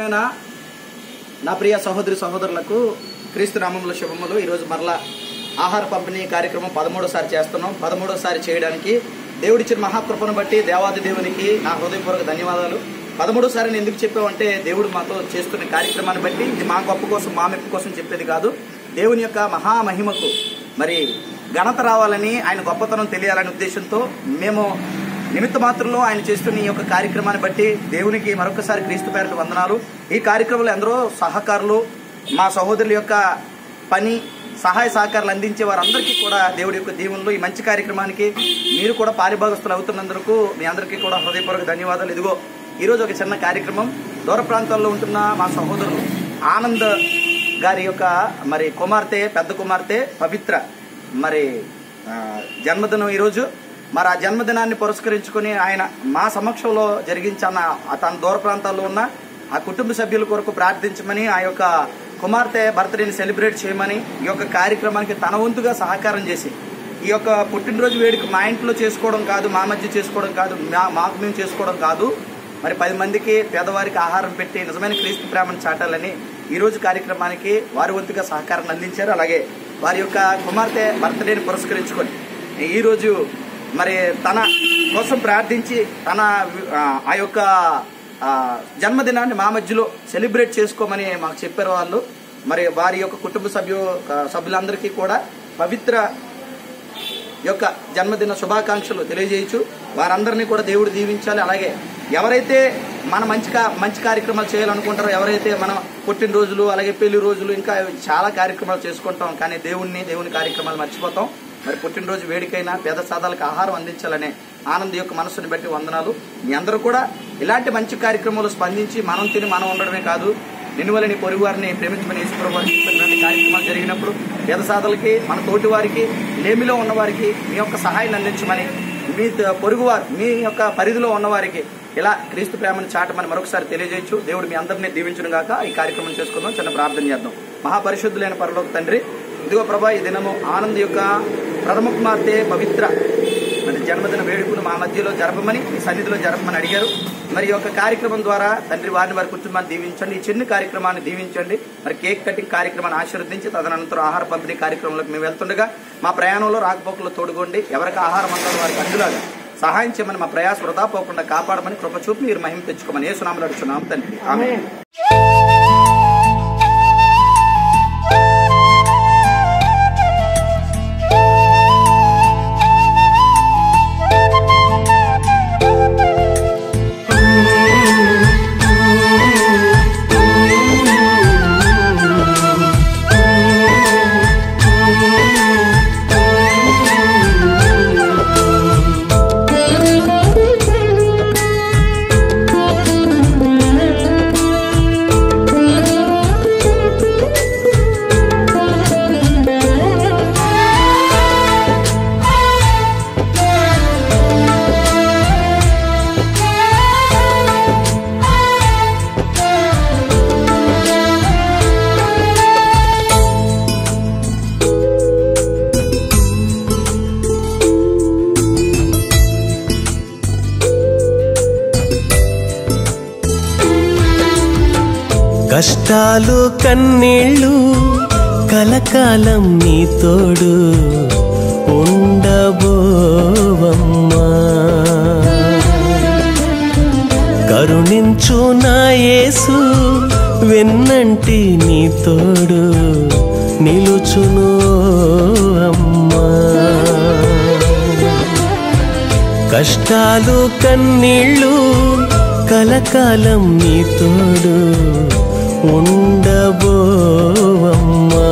ప్రియమైన నా ప్రియ సహోదరి సహోదరులకు క్రీస్తు నామములో శుభములు। ఈరోజు మరలా ఆహార పంపిణీ కార్యక్రమం 13వసారి చేస్తున్నాం। 13వసారి చేయడానికి దేవుడిచ్చిన మహాకృపను బట్టి దేవాది దేవునికి నా హృదయపూర్వక ధన్యవాదాలు। 13వసారి ఎందుకు చెప్పామంటే దేవుడు మాతో చేస్తున్న కార్యక్రమాన్ని బట్టి ఇది మా గొప్ప కోసం మా మెప్పు కోసం చెప్పేది కాదు, దేవుని యొక్క మహామహిమకు మరి ఘనత రావాలని, ఆయన గొప్పతనం తెలియాలనే ఉద్దేశంతో మేము నిమిత్త మాత్రంలో ఆయన చేస్తున్న ఈ యొక్క కార్యక్రమాన్ని బట్టి దేవునికి మరొకసారి క్రీస్తు పేరిట వందనాలు। ఈ కార్యక్రమంలో ఎందరో సహకారులు, మా సహోదరుల యొక్క పని సహాయ సహకారాలు అందించే వారందరికీ కూడా దేవుడి యొక్క దీవెనలు, ఈ మంచి కార్యక్రమానికి మీరు కూడా పారిభాగస్తులు అవుతున్నందుకు మీ అందరికీ కూడా హృదయపూర్వక ధన్యవాదాలు। ఇదిగో ఈరోజు ఒక చిన్న కార్యక్రమం, దూర ప్రాంతాల్లో ఉంటున్న మా సహోదరులు ఆనంద్ గారి యొక్క మరి కుమార్తె, పెద్ద కుమార్తె పవిత్ర మరి జన్మదినం ఈరోజు। మరి ఆ జన్మదినాన్ని పురస్కరించుకుని ఆయన మా సమక్షంలో జరిగించన్న తన దూర ప్రాంతాల్లో ఉన్న ఆ కుటుంబ సభ్యుల కొరకు ప్రార్థించమని, ఆ యొక్క కుమార్తె బర్త్డేని సెలబ్రేట్ చేయమని ఈ యొక్క కార్యక్రమానికి తన వంతుగా సహకారం చేసి, ఈ యొక్క పుట్టినరోజు వేడుక మా ఇంట్లో చేసుకోవడం కాదు, మా మధ్య చేసుకోవడం కాదు, మాకు మేము చేసుకోవడం కాదు, మరి 10 మందికి పేదవారికి ఆహారం పెట్టి నిజమైన క్రీస్తు ప్రేమను చాటాలని ఈరోజు కార్యక్రమానికి వారి వంతుగా సహకారం అందించారు। అలాగే వారి యొక్క కుమార్తె బర్త్డేని పురస్కరించుకొని ఈరోజు మరి తన కోసం ప్రార్థించి తన ఆ యొక్క జన్మదినాన్ని మా మధ్యలో సెలబ్రేట్ చేసుకోమని మాకు చెప్పారు వాళ్ళు। మరి వారి యొక్క కుటుంబ సభ్యులందరికీ కూడా పవిత్ర యొక్క జన్మదిన శుభాకాంక్షలు తెలియజేయచ్చు। వారందరినీ కూడా దేవుడు దీవించాలి। అలాగే ఎవరైతే మన మంచి కార్యక్రమాలు చేయాలనుకుంటారో, ఎవరైతే మనం పుట్టినరోజులు అలాగే పెళ్లి రోజులు ఇంకా చాలా కార్యక్రమాలు చేసుకుంటాం, కానీ దేవుని కార్యక్రమాలు మర్చిపోతాం। మరి పుట్టినరోజు వేడికైనా పేద సాదాలకు ఆహారం అందించాలనే ఆనంద్ యొక్క మనసుని బట్టి వందనాలు। మీ అందరూ కూడా ఇలాంటి మంచి కార్యక్రమాలు స్పందించి మనం తిని మనం ఉండడమే కాదు, నిన్ను వల్ల నీ పొరుగు వారిని ప్రేమించమని యేసుప్రభువు చెప్పినటువంటి కార్యక్రమాలు జరిగినప్పుడు పేద సాదలకి, మన తోటి వారికి, లేమిలో ఉన్నవారికి మీ యొక్క సహాయాన్ని అందించమని, మీ పొరుగువారు మీ యొక్క పరిధిలో ఉన్నవారికి ఇలా క్రీస్తు ప్రేమను చాటమని మరొకసారి తెలియజేయచ్చు। దేవుడు మీ అందరినీ దీవించును గాక। ఈ కార్యక్రమం చేసుకుందాం, చిన్న ప్రార్థన చేద్దాం। మహాపరిశుద్ధులైన పరలోక తండ్రి, ఇదిగో ప్రభా, ఈ దినము ఆనంద్ యొక్క ప్రథమ కుమార్తె పవిత్ర మరి జన్మదిన వేడుకను మా మధ్యలో జరపమని, మీ సన్నిధిలో జరపమని అడిగారు। మరి ఈ యొక్క కార్యక్రమం ద్వారా తండ్రి వారి కుటుంబాన్ని దీవించండి, ఈ చిన్న కార్యక్రమాన్ని దీవించండి। మరి కేక్ కటింగ్ కార్యక్రమాన్ని ఆశీర్వదించి తదనంతరం ఆహార పంపిణీ కార్యక్రమంలోకి మేము వెళ్తుండగా మా ప్రయాణంలో రాకపోకల్లో తోడుకోండి, ఎవరికి ఆహారం అంటారో వారికి అందులాగా సహాయం చేయమని, మా ప్రయాస వృధా పోకుండా కాపాడమని కృప చూపి మీరు మహిమ తెచ్చుకోమని యేసు నామములో అడుగుచున్నాం తండ్రి, ఆమేన్। కష్టాలు కన్నీళ్ళు కలకాలం నీ తోడు ఉండబోవమ్మా, కరుణించు నా యేసు వెన్నంటి నీ తోడు నిలుచును అమ్మా। కష్టాలు కన్నీళ్ళు కలకాలం నీ తోడు ఉండబోవమ్మా,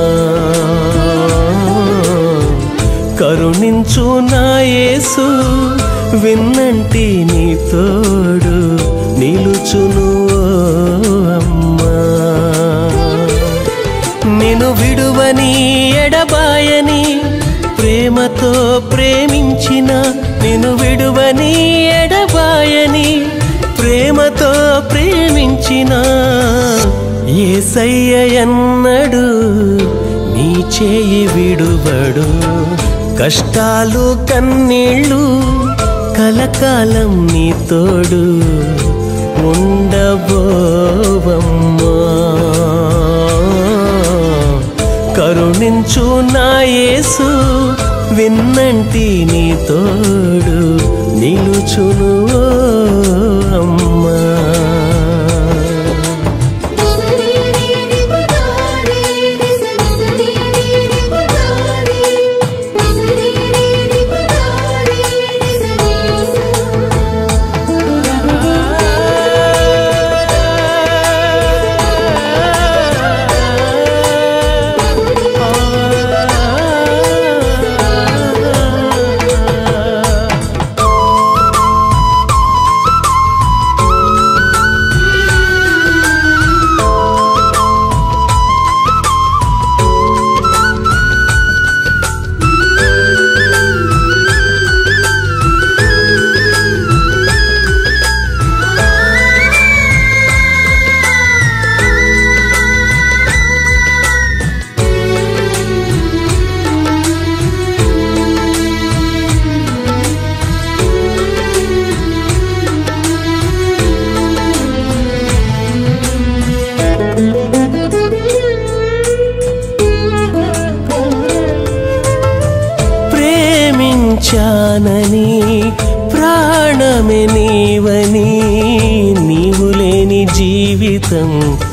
కరుణించు నా యేసు వెన్నంటి నీ తోడు నిలుచును అమ్మా। నిన్ను విడువని ఎడబాయని ప్రేమతో ప్రేమించిన, నిన్ను విడువని ఎడబాయని ప్రేమతో ప్రేమించిన యేసయ్య ఎన్నడు నీ చేయి విడువడు। కష్టాలు కన్నీళ్ళు కలకాలం నీ తోడు ఉండబోవమ్మ। కరుణించు నా యేసు విన్నంటి నీ తోడు నిలుచును అమ్మా. ప్రేమించానని ప్రాణమే నీవని నీవు లేని జీవితం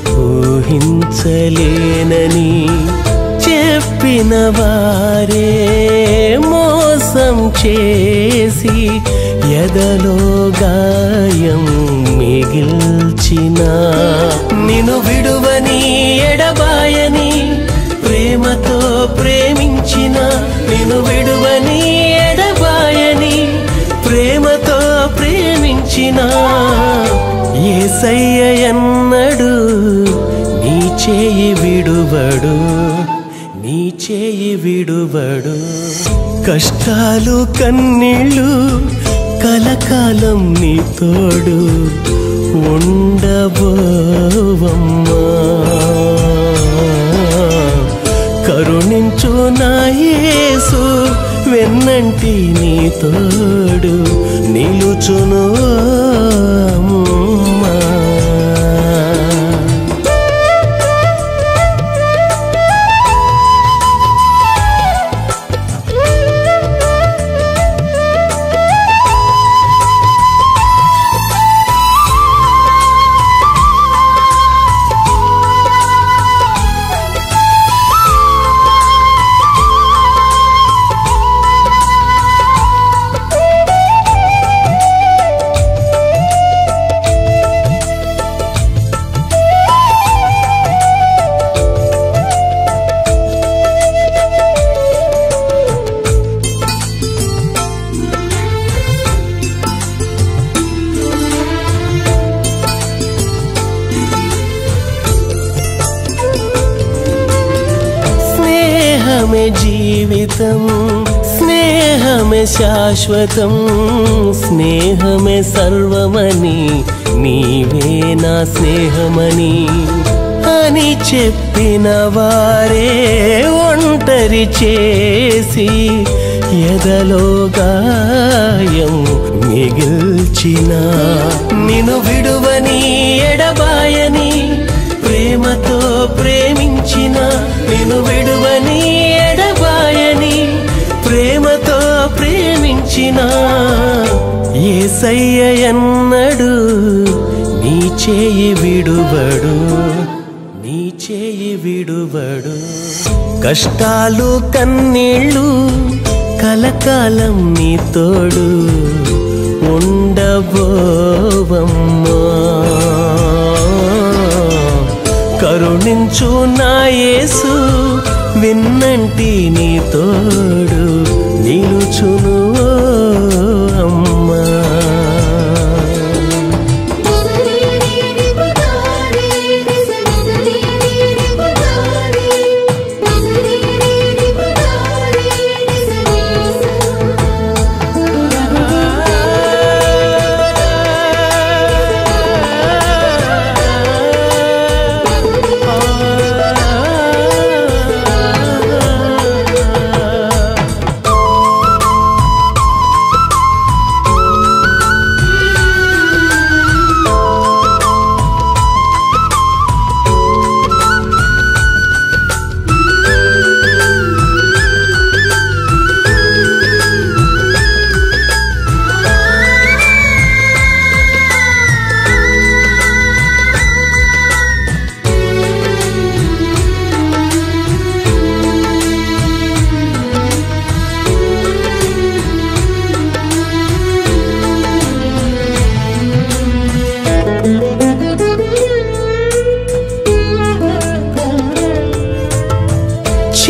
ఊహించలేనని చెప్పిన వారే మోసం చేసి ఎదలో గాయం మిగిల్చిన నిన్ను విడువని ఎడబాయని ప్రేమతో ప్రేమించిన నిన్ను విడువని ఎడబాయని ప్రేమతో ప్రేమించిన యేసయ్య ఎన్నడు నీ చేయి విడువడు నీ చేయి విడువడు. కష్టాలు కన్నీళ్ళు కలకాలం నీ తోడు ఉండబోవమ్మా. కరుణించు నా యేసు వెన్నంటి నీ తోడు నిలుచును అమ్మా. స్నేహమే జీవితం స్నేహమే శాశ్వతం స్నేహమే సర్వమని నీవే నా స్నేహమని అని చెప్పిన వారే ఒంటరి చేసి ఎదలో గాయం మిగిల్చిన నిన్ను విడువని ఎడబాయని ప్రేమతో ప్రేమించిన నిన్ను విడువని ఎడబాయని ప్రేమతో ప్రేమించిన యేసయ్య ఎన్నడు నీ చేయి విడువడు నీ చేయి విడువడు. కష్టాలు కన్నీళ్ళు కలకాలం నీ తోడు ఉండబోవమ్మా. కరుణించు నా యేసు విన్నంటి నీ తోడు నిలుచును అమ్మా.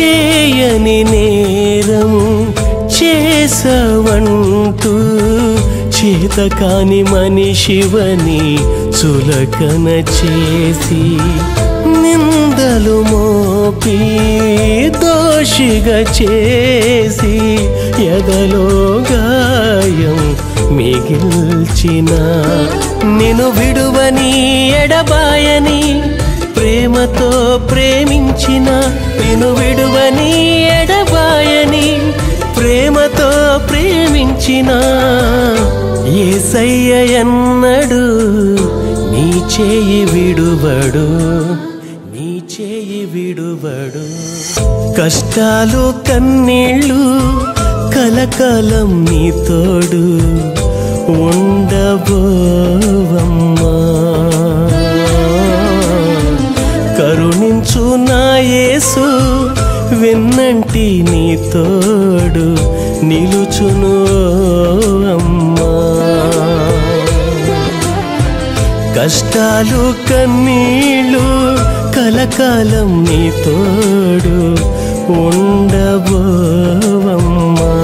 చేయని నేరం చేసవంటూ చేతకాని మనిషివని చులకన చేసి నిందలు మోపి దోషిగా చేసి ఎదలో గాయం మిగిల్చిన నిన్ను విడువని ఎడబాయని ప్రేమతో ప్రేమించిన నిన్ను విడువని ఎడబాయని ప్రేమతో ప్రేమించిన యేసయ్య ఎన్నడు నీ చేయి విడువడు నీ చేయి విడువడు కష్టాలు కన్నీళ్ళు కలకాలం నీ తోడు ఉండబోవమ్మా కరుణించు నా యేసు వెన్నంటి నీ తోడు నిలుచును అమ్మా కష్టాలు కన్నీళ్ళు కలకాలం నీ తోడు ఉండబోవమ్మా.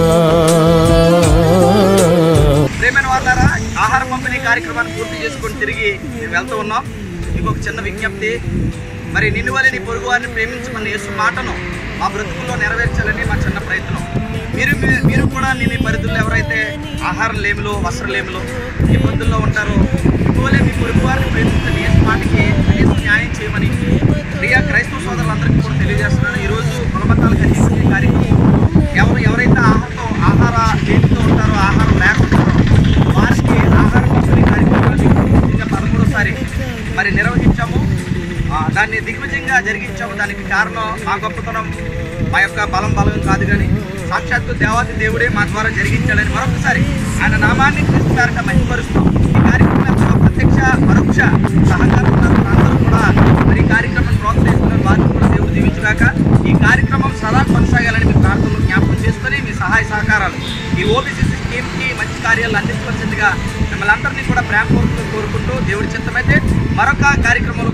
ప్రేమైన వారులారా, ఆహార పంపిణీ కార్యక్రమాన్ని పూర్తి చేసుకొని తిరిగి మేము వెళ్తూ ఉన్నాం. ఇంకొక చిన్న విజ్ఞప్తి, మరి నిన్ను వలె నీ పొరుగు వారిని ప్రేమించమన్న యేసు మాటను మా బ్రతుకుల్లో నెరవేర్చాలని మా చిన్న ప్రయత్నం. మీరు కూడా నేను ఈ పరిధుల్లో ఎవరైతే ఆహారం లేమిలో వస్త్రలేమిలో ఇబ్బందుల్లో ఉంటారో ఇటువలే మీ పొరుగు వారిని ప్రేమించండి యేసు మాటకి యేసు న్యాయం చేయమని ప్రియా క్రైస్తవ సోదరులందరికీ కూడా తెలియజేస్తున్నాను. ఈరోజు కులమతాలకు అతీతంగా కార్యక్రమం ఎవరైతే ఆహార లేమితో ఉంటారో ఆహారం లేకుంటారో వారికి ఆహార పంపిణీ కార్యక్రమాన్ని 13వ మరి నిర్వహించాము. దాన్ని దిగ్విజయంగా జరిగించాము. దానికి కారణం మా గొప్పతనం, మా యొక్క బలం కాదు, కానీ సాక్షాత్తు దేవాది దేవుడే మా ద్వారా జరిగించాడని మరొకసారి ఆయన నామాన్ని క్రీస్తు పేరిట మహిమపరుస్తాం. ఈ కార్యక్రమంలో ప్రత్యక్ష పరోక్ష సహకారం అందరూ కూడా మరి ఈ కార్యక్రమాన్ని ప్రోత్సహిస్తున్నారు. వారిని కూడా దేవుడు దీవించుగాక. ఈ కార్యక్రమం సదా కొనసాగాలని మీ ప్రార్థనలు జ్ఞాపకం చేసుకొని మీ సహాయ సహకారాలు ఈ ఓబీసీసీ స్కీమ్కి మంచి కార్యాలు అందించవలసిందిగా మిమ్మల్ని అందరినీ కూడా ప్రేమపూర్వకంగా కోరుకుంటూ దేవుడి చిత్తమైతే మరొక కార్యక్రమంలో